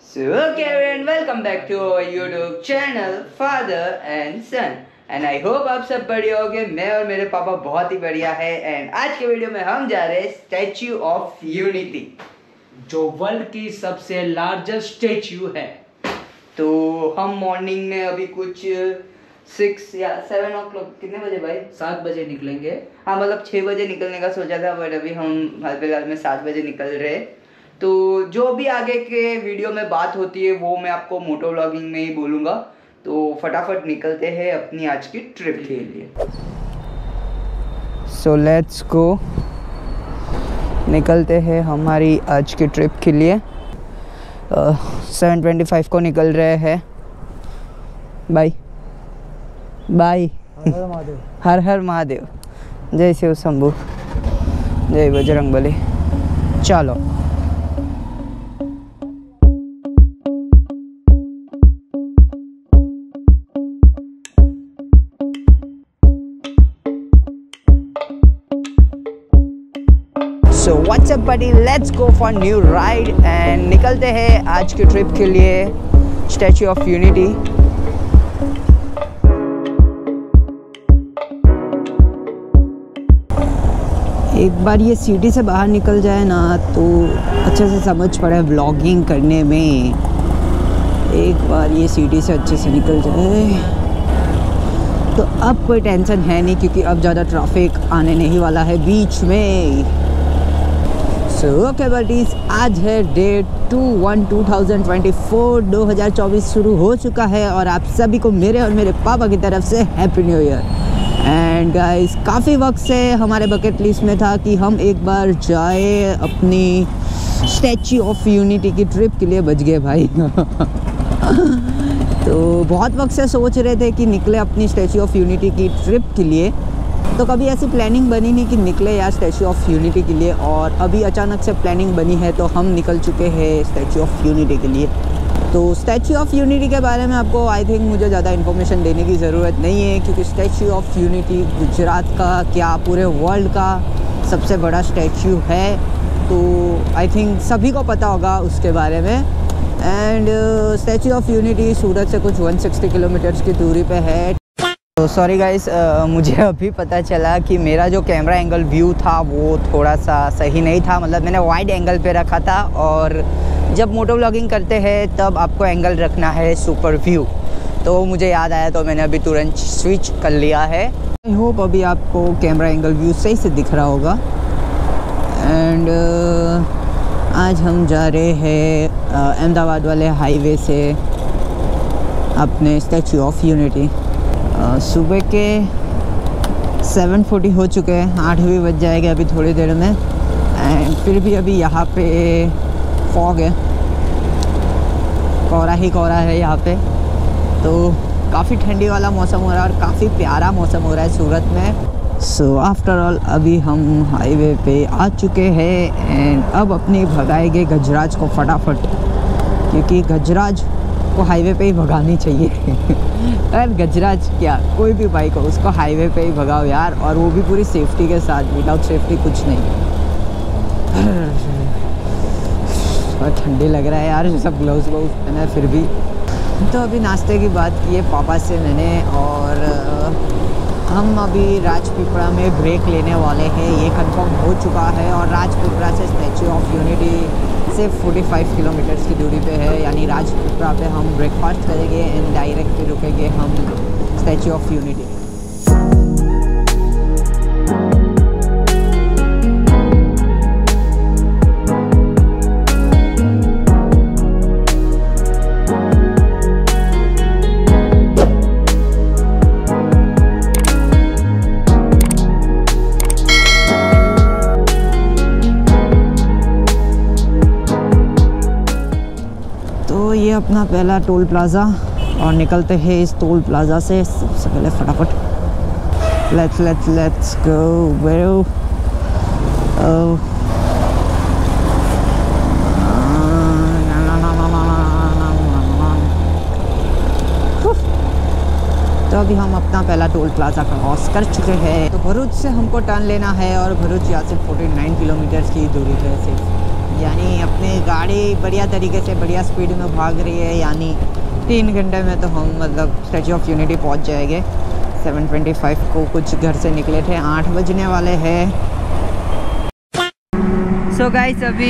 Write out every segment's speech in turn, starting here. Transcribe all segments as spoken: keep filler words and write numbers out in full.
So okay everyone, welcome back to our YouTube channel Father and Son and I hope आप सब बढ़िया होगे। मैं और मेरे पापा बहुत ही बढ़िया है एंड आज के वीडियो में हम जा रहे हैं स्टैच्यू ऑफ यूनिटी, जो वर्ल्ड की सबसे लार्जेस्ट स्टैच्यू है। तो हम मॉर्निंग में अभी कुछ सिक्स या सेवन ओ क्लॉक, कितने बजे भाई? सात बजे निकलेंगे। हाँ, मतलब छः बजे निकलने का सोचा था बट अभी हम हाल फिलहाल में सात बजे निकल रहे। तो जो भी आगे के वीडियो में बात होती है वो मैं आपको मोटो व्लॉगिंग में ही बोलूँगा। तो फटाफट निकलते हैं अपनी आज की ट्रिप के लिए। सो लेट्स गो, निकलते हैं हमारी आज की ट्रिप के लिए। सेवन ट्वेंटी फाइव को निकल रहे हैं। Bye bye. हर हर महादेव। जय शिव शंभू, जय बजरंगबली। चलो So what's up buddy, let's go for new ride and निकलते हैं आज की ट्रिप के लिए स्टैच्यू ऑफ यूनिटी। एक बार ये सिटी से बाहर निकल जाए ना तो अच्छे से समझ पड़े व्लॉगिंग करने में। एक बार ये सिटी से अच्छे से निकल जाए तो अब कोई टेंशन है नहीं, क्योंकि अब ज़्यादा ट्रैफिक आने नहीं वाला है बीच में। सो ओके बडीज, आज है day two one two thousand twenty four, दो हज़ार चौबीस शुरू हो चुका है और आप सभी को मेरे और मेरे पापा की तरफ से happy new year. And guys, काफ़ी वक्त से हमारे बकेट लिस्ट में था कि हम एक बार जाए अपनी स्टैच्यू ऑफ यूनिटी की ट्रिप के लिए। बच गए भाई। तो बहुत वक्त से सोच रहे थे कि निकले अपनी स्टैच्यू ऑफ यूनिटी की ट्रिप के लिए, तो कभी ऐसी प्लानिंग बनी नहीं कि निकले यार स्टैच्यू ऑफ यूनिटी के लिए, और अभी अचानक से प्लानिंग बनी है तो हम निकल चुके हैं स्टैच्यू ऑफ यूनिटी के लिए। तो स्टैच्यू ऑफ यूनिटी के बारे में आपको आई थिंक मुझे ज़्यादा इन्फॉर्मेशन देने की ज़रूरत नहीं है, क्योंकि स्टैच्यू ऑफ यूनिटी गुजरात का क्या पूरे वर्ल्ड का सबसे बड़ा स्टैच्यू है। तो आई थिंक सभी को पता होगा उसके बारे में। And statue of unity Surat से कुछ एक सौ साठ किलोमीटर्स की दूरी पे है। तो सॉरी गाइस, मुझे अभी पता चला कि मेरा जो कैमरा एंगल व्यू था वो थोड़ा सा सही नहीं था। मतलब मैंने वाइड एंगल पे रखा था, और जब मोटो व्लॉगिंग करते हैं तब आपको एंगल रखना है सुपर व्यू। तो मुझे याद आया तो मैंने अभी तुरंत स्विच कर लिया है। आई होप अभी आपको कैमरा एंगल व्यू सही से दिख रहा होगा। एंड आज हम जा रहे हैं अहमदाबाद वाले हाईवे से अपने स्टैच्यू ऑफ यूनिटी। सुबह के सेवन फोर्टी हो चुके हैं, आठ भी बज जाएगा अभी थोड़ी देर में। एंड फिर भी अभी यहाँ पे फॉग है, कोहरा ही कोहरा है यहाँ पे। तो काफ़ी ठंडी वाला मौसम हो रहा है और काफ़ी प्यारा मौसम हो रहा है सूरत में। सो आफ्टर ऑल अभी हम हाईवे पे आ चुके हैं एंड अब अपनी भगाएंगे गजराज को फटाफट, क्योंकि गजराज को हाईवे पे ही भगानी चाहिए। अगर गजराज क्या कोई भी बाइक हो उसको हाईवे पे ही भगाओ यार, और वो भी पूरी सेफ्टी के साथ। विदाउट सेफ्टी कुछ नहीं। बहुत ठंडी लग रहा है यार, सब ग्लव्स व्लव्स पहना है फिर भी। तो अभी नाश्ते की बात की है पापा से मैंने, और हम अभी राजपीपला में ब्रेक लेने वाले हैं, ये कंफर्म हो चुका है। और राजपीपला से स्टैच्यू ऑफ यूनिटी सिर्फ पैंतालीस किलोमीटर्स की दूरी पे है, यानी राजपीपला पे हम ब्रेकफास्ट करेंगे एंड डायरेक्ट रुकेंगे हम स्टैच्यू ऑफ यूनिटी। ये अपना पहला टोल प्लाज़ा, और निकलते हैं इस टोल प्लाज़ा से सबसे पहले फटाफट। लेट्स लेट्स लेट्स गो वेरो। तो अभी हम अपना पहला टोल प्लाज़ा क्रॉस कर चुके हैं। तो भरूच से हमको टर्न लेना है, और भरूच यहाँ से उनचास किलोमीटर्स की दूरी पे सिर्फ यानी अपनी गाड़ी बढ़िया तरीके से बढ़िया स्पीड में भाग रही है, यानी तीन घंटे में तो हम मतलब स्टैचू ऑफ यूनिटी पहुंच जाएंगे। सेवन ट्वेंटी फाइव को कुछ घर से निकले थे, आठ बजने वाले हैं। सो गाइस अभी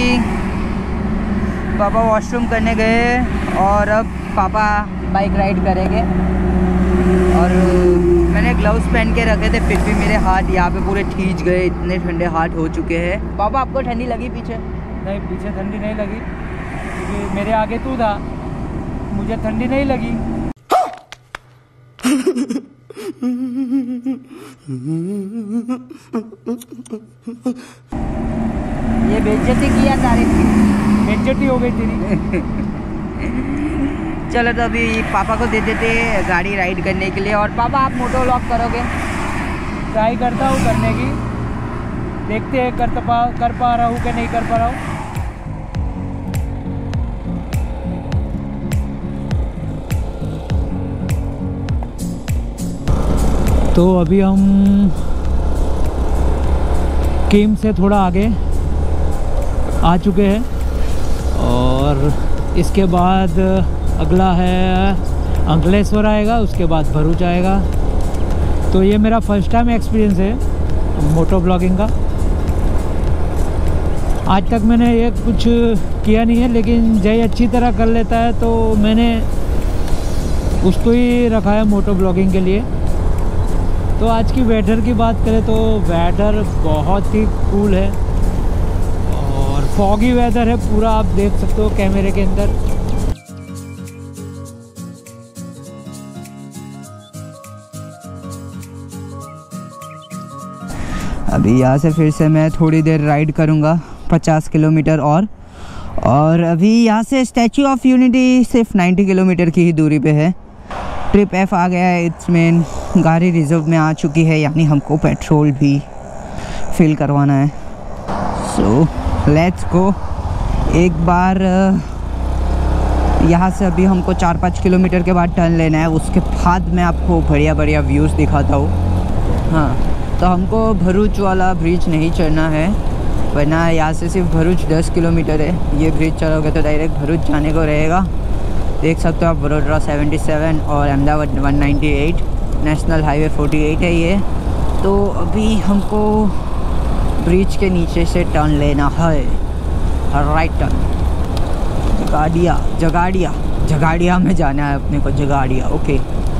पापा वॉशरूम करने गए और अब पापा बाइक राइड करेंगे। और मैंने ग्लव्स पहन के रखे थे, फिर भी मेरे हाथ यहाँ पे पूरे खींच गए, इतने ठंडे हाथ हो चुके हैं। पापा आपको ठंडी लगी पीछे? नहीं, पीछे ठंडी नहीं लगी क्योंकि मेरे आगे तू था, मुझे ठंडी नहीं लगी। ये बेइज्जती किया तारीफ की, बेइज्जती हो गई तेरी। चलो तो अभी पापा को दे देते गाड़ी राइड करने के लिए। और पापा आप मोटो व्लॉग करोगे? ट्राई करता हूँ करने की, देखते हैं कर पा कर पा रहा हूँ कि नहीं कर पा रहा हूँ। तो अभी हम केम से थोड़ा आगे आ चुके हैं और इसके बाद अगला है अंकलेश्वर आएगा, उसके बाद भरूच आएगा। तो ये मेरा फर्स्ट टाइम एक्सपीरियंस है मोटो ब्लॉगिंग का। आज तक मैंने ये कुछ किया नहीं है, लेकिन जय अच्छी तरह कर लेता है तो मैंने उसको ही रखा है मोटो ब्लॉगिंग के लिए। तो आज की वेदर की बात करें तो वेदर बहुत ही कूल है और फॉगी वेदर है पूरा, आप देख सकते हो कैमरे के अंदर। अभी यहाँ से फिर से मैं थोड़ी देर राइड करूँगा, पचास किलोमीटर और और अभी यहाँ से स्टैचू ऑफ यूनिटी सिर्फ नब्बे किलोमीटर की ही दूरी पे है। ट्रिप एफ आ गया है, इट्स मीन गाड़ी रिजर्व में आ चुकी है, यानी हमको पेट्रोल भी फिल करवाना है। So let's go. एक बार यहाँ से अभी हमको चार पाँच किलोमीटर के बाद टर्न लेना है, उसके बाद मैं आपको बढ़िया बढ़िया व्यूज़ दिखाता हूँ। हाँ, तो हमको भरूच वाला ब्रिज नहीं चढ़ना है, वरना यहाँ से सिर्फ भरूच दस किलोमीटर है। ये ब्रिज चढ़ोगे तो डायरेक्ट भरूच जाने को रहेगा। देख सकते हो आप, वडोदरा सतहत्तर और अहमदाबाद एक सौ अट्ठानवे, नेशनल हाईवे अड़तालीस है ये। तो अभी हमको ब्रिज के नीचे से टर्न लेना है, राइट टर्न। जगाड़िया जगाड़िया जगाड़िया में जाना है अपने को, जगाड़िया। ओके,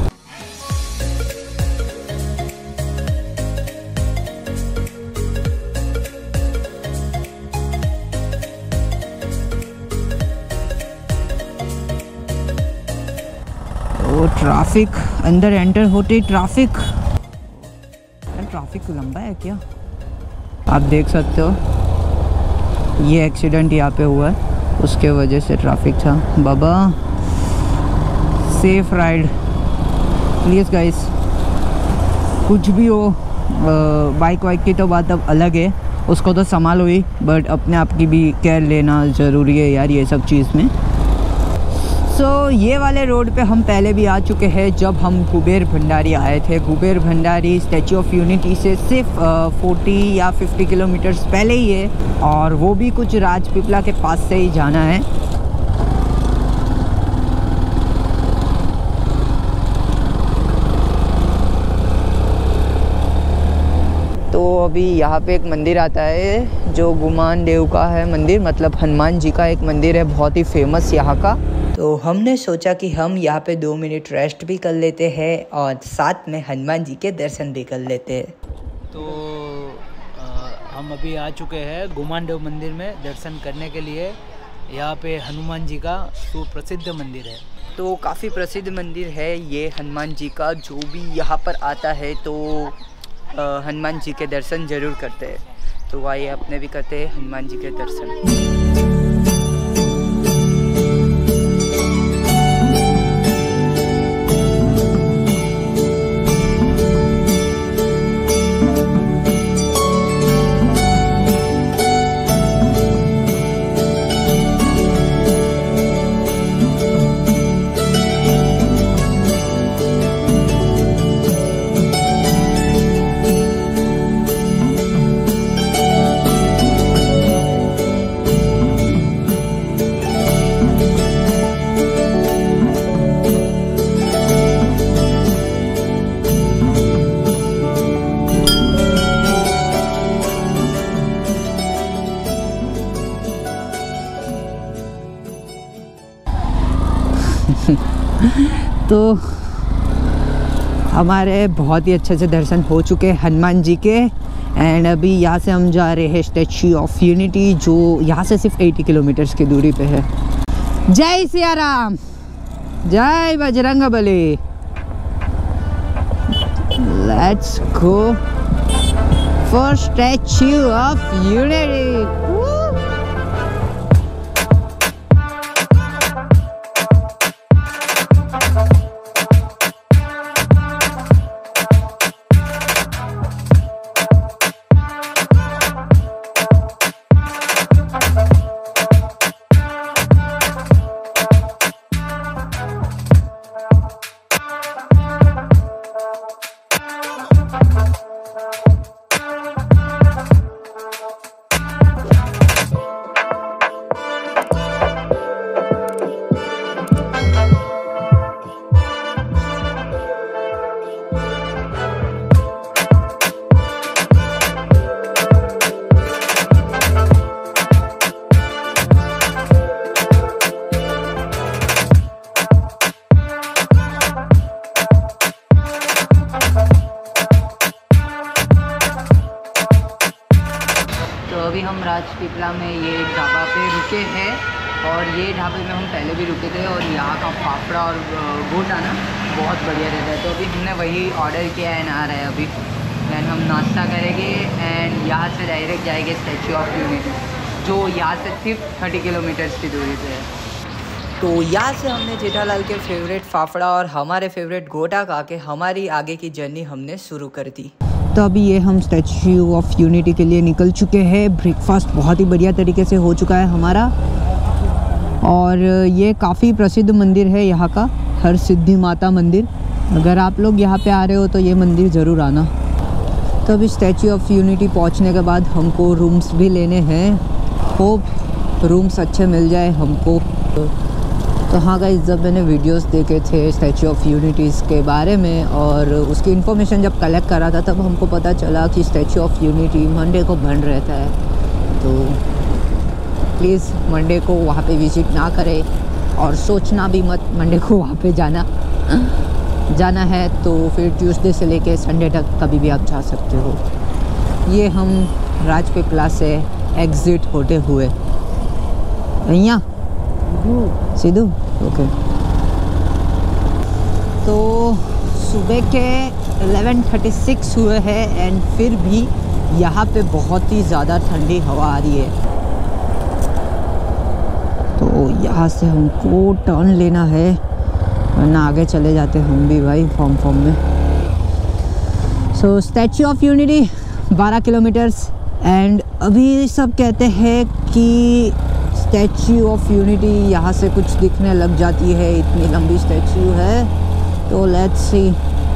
वो ट्रैफिक अंदर एंटर होते ट्रैफिक ट्रैफिक लंबा है क्या? आप देख सकते हो ये एक्सीडेंट यहाँ पे हुआ है, उसके वजह से ट्रैफिक था। बाबा सेफ राइड प्लीज़ गाइस। कुछ भी हो, बाइक वाइक की तो बात अब अलग है, उसको तो संभालो ही, बट अपने आप की भी केयर लेना ज़रूरी है यार ये सब चीज़ में। सो so, ये वाले रोड पे हम पहले भी आ चुके हैं जब हम कुबेर भंडारी आए थे। Kuber Bhandari statue of unity से सिर्फ चालीस या पचास किलोमीटर्स पहले ही है, और वो भी कुछ राजपीपला के पास से ही जाना है। तो अभी यहाँ पे एक मंदिर आता है जो गुमान देव का है मंदिर, मतलब हनुमान जी का एक मंदिर है बहुत ही फेमस यहाँ का। तो हमने सोचा कि हम यहाँ पे दो मिनट रेस्ट भी कर लेते हैं और साथ में हनुमान जी के दर्शन भी कर लेते हैं। तो आ, हम अभी आ चुके हैं गुमान देव मंदिर में दर्शन करने के लिए। यहाँ पे हनुमान जी का सुप्रसिद्ध मंदिर है। तो काफ़ी प्रसिद्ध मंदिर है ये हनुमान जी का। जो भी यहाँ पर आता है तो हनुमान जी के दर्शन ज़रूर करते हैं। तो आइए अपने भी करते हैं हनुमान जी के दर्शन। तो हमारे बहुत ही अच्छे से दर्शन हो चुके हैं हनुमान जी के। एंड अभी यहाँ से हम जा रहे हैं स्टैच्यू ऑफ यूनिटी, जो यहाँ से सिर्फ अस्सी किलोमीटर्स की दूरी पे है। जय सिया राम, जय Bajrangbali. Let's go for statue of unity. अभी हम राजपीपला में ये ढाबा पे रुके हैं, और ये ढाबे में हम पहले भी रुके थे, और यहाँ का फाफड़ा और गोटा ना बहुत बढ़िया रहता है। तो अभी हमने वही ऑर्डर किया है, आ रहा है अभी। दैन हम नाश्ता करेंगे एंड यहाँ से डायरेक्ट जाएंगे स्टैच्यू ऑफ यूनिटी, जो यहाँ से सिर्फ तीस किलोमीटर्स की दूरी पे है। तो यहाँ से हमने जेठालाल के फेवरेट फाफड़ा और हमारे फेवरेट गोटा खा के हमारी आगे की जर्नी हमने शुरू कर दी। तो अभी ये हम स्टैच्यू ऑफ यूनिटी के लिए निकल चुके हैं। ब्रेकफास्ट बहुत ही बढ़िया तरीके से हो चुका है हमारा, और ये काफ़ी प्रसिद्ध मंदिर है यहाँ का, हर सिद्धि माता मंदिर। अगर आप लोग यहाँ पे आ रहे हो तो ये मंदिर ज़रूर आना। तो अभी स्टैच्यू ऑफ यूनिटी पहुँचने के बाद हमको रूम्स भी लेने हैं। होप रूम्स अच्छे मिल जाए हमको। तो हाँ गाइस, जब मैंने वीडियोस देखे थे स्टैच्यू ऑफ यूनिटीज़ के बारे में और उसकी इन्फॉर्मेशन जब कलेक्ट करा था, तब हमको पता चला कि स्टैच्यू ऑफ यूनिटी मंडे को बंद रहता है। तो प्लीज़ मंडे को वहाँ पे विज़िट ना करें, और सोचना भी मत मंडे को वहाँ पे जाना जाना है। तो फिर ट्यूसडे से लेके संडे तक कभी भी आप जा सकते हो। ये हम राजपीपला से एग्ज़िट होते हुए यहाँ सीधू ओके। तो सुबह के ग्यारह छत्तीस हुए हैं, एंड फिर भी यहाँ पे बहुत ही ज़्यादा ठंडी हवा आ रही है। तो यहाँ से हमको टर्न लेना है, वरना आगे चले जाते हम भी भाई फॉर्म फॉर्म में। सो स्टैच्यू ऑफ यूनिटी बारह किलोमीटर्स, एंड अभी सब कहते हैं कि स्टैच्यू ऑफ यूनिटी यहाँ से कुछ दिखने लग जाती है, इतनी लंबी स्टैच्यू है। तो लेट्स सी।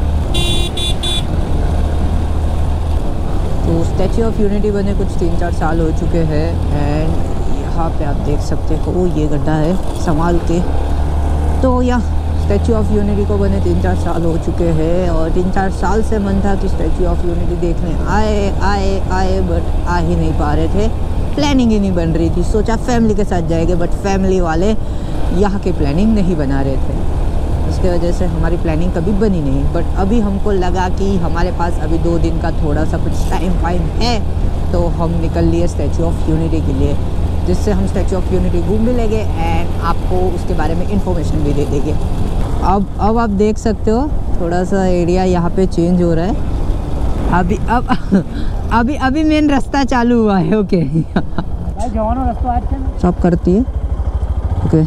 तो स्टैच्यू ऑफ यूनिटी बने कुछ तीन चार साल हो चुके हैं, एंड यहाँ पे आप देख सकते हो ये गड्ढा है संभाल के। तो यहाँ स्टैच्यू ऑफ यूनिटी को बने तीन चार साल हो चुके हैं, और तीन चार साल से मन था कि स्टैच्यू ऑफ यूनिटी देखने आए आए आए बट आ ही नहीं पा रहे थे। प्लानिंग ही नहीं बन रही थी। सोचा फैमिली के साथ जाएंगे, बट फैमिली वाले यहाँ की प्लानिंग नहीं बना रहे थे। इसके वजह से हमारी प्लानिंग कभी बनी नहीं। बट अभी हमको लगा कि हमारे पास अभी दो दिन का थोड़ा सा कुछ टाइम फाइम है, तो हम निकल लिए स्टैच्यू ऑफ यूनिटी के लिए, जिससे हम स्टैच्यू ऑफ यूनिटी घूम भी लेंगे एंड आपको उसके बारे में इंफॉर्मेशन भी दे देंगे। अब अब आप देख सकते हो थोड़ा सा एरिया यहाँ पे चेंज हो रहा है। अभी अब अभी अभी मेन रास्ता चालू हुआ है। ओके सब करती है। Okay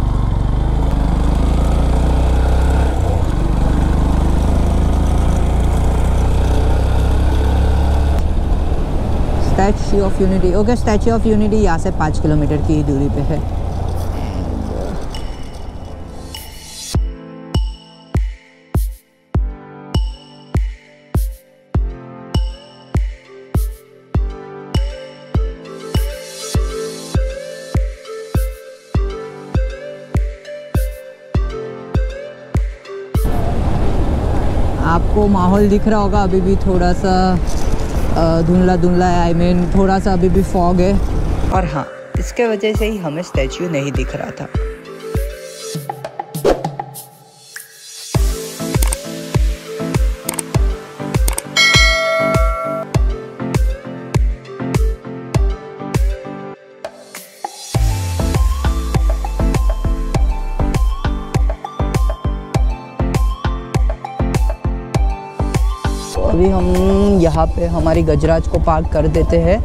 statue of unity okay statue of unity यहाँ से पाँच किलोमीटर की दूरी पे है। आपको माहौल दिख रहा होगा, अभी भी थोड़ा सा धुंधला धुंधला है, आई मीन थोड़ा सा अभी भी फॉग है। और हाँ, इसके वजह से ही हमें स्टैच्यू नहीं दिख रहा था। अभी हम यहाँ पे हमारी गजराज को पार्क कर देते हैं।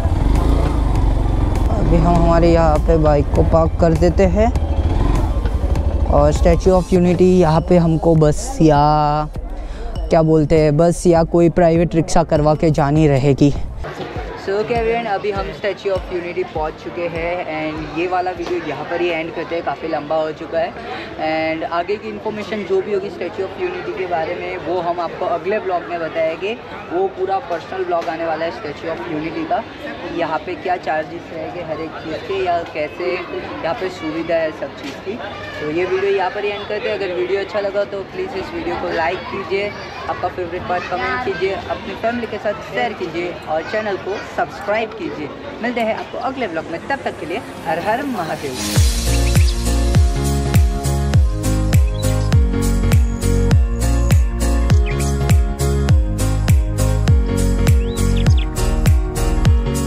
अभी हम हमारे यहाँ पे बाइक को पार्क कर देते हैं और स्टैचू ऑफ यूनिटी यहाँ पे हमको बस या क्या बोलते हैं बस या कोई प्राइवेट रिक्शा करवा के जानी रहेगी। सो so, एवरीवन अभी हम स्टैचू ऑफ यूनिटी पहुंच चुके हैं एंड ये वाला वीडियो यहाँ पर ही एंड करते हैं, काफ़ी लंबा हो चुका है। एंड आगे की इन्फॉर्मेशन जो भी होगी स्टैचू ऑफ यूनिटी के बारे में वो हम आपको अगले ब्लॉग में बताएंगे। वो पूरा पर्सनल ब्लॉग आने वाला है स्टैचू ऑफ यूनिटी का, यहाँ पे क्या चार्जेस रहेंगे हर एक चीज़ के या कैसे यहाँ पे सुविधा है सब चीज़ की। तो ये वीडियो यहाँ पर ही एंड करते हैं। अगर वीडियो अच्छा लगा तो प्लीज़ इस वीडियो को लाइक कीजिए, आपका फेवरेट पार्ट कमेंट कीजिए, अपनी फैमिली के साथ शेयर कीजिए और चैनल को सब्सक्राइब कीजिए। मिलते हैं आपको अगले ब्लॉग में, तब तक के लिए हर हर महादेव।